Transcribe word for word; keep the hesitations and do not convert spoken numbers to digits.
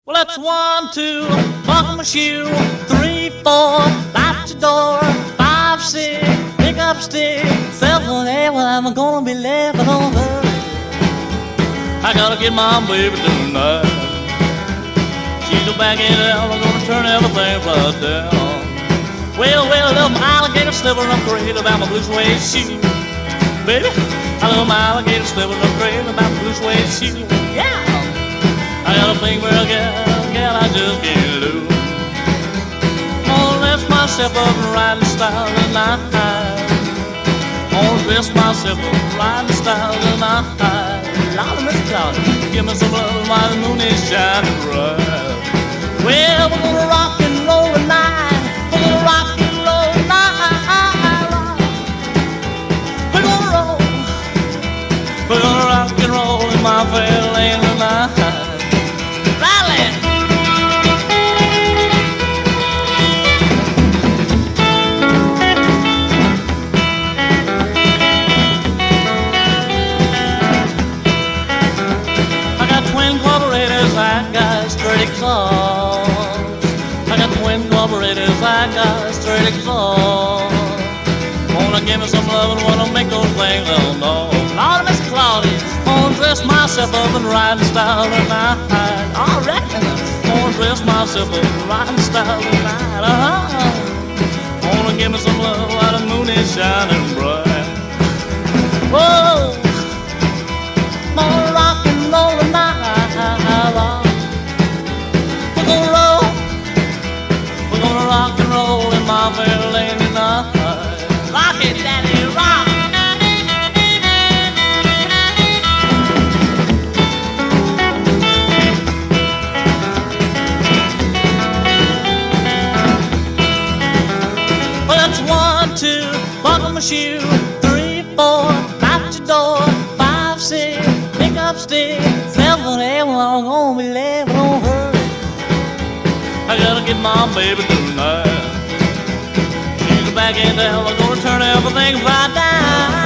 Well, that's one, two, buckle my shoe, three, four, light your door, five, six, pick up stick, seven, eight, well, I'm gonna be living on her. I gotta get my baby tonight. She's a back end out, I'm gonna turn everything right down. Well, well, I love my alligator slipper, I'm crazy about my blue suede shoe. Baby, I love my alligator slipper, I'm crazy about my blue suede shoe. Yeah! I got a thing for a gal, gal I just can't lose. Gonna lift myself up and ride in style tonight. Gonna dress myself up and ride in style tonight. Lord, Miss Cloudy, give me some love while the moon is shining bright. Well, we're gonna rock and roll tonight. We're gonna rock and roll tonight. We're gonna roll. We're gonna rock and roll in my fair lane tonight. I got straight exhaust. I got twin carburetors, I got straight exhaust. Wanna give me some love and wanna make those things all know. Lord, Miss Claudia, wanna dress myself up and ride in style tonight. I reckon wanna dress myself up and ride in style tonight. Uh-huh. Wanna give me some love while the moon is shining bright. Whoa, wanna rock and roll tonight. We're gonna roll, we're gonna rock and roll in my fair lane tonight. Rock it, daddy, rock. Well, that's one, two, buckle my shoe, three, four, light your door, five, six, pick up stick, seven, eight, well, I'm gonna be living on her. I gotta get my baby tonight. She's a back end out, I'm gonna turn everything right down.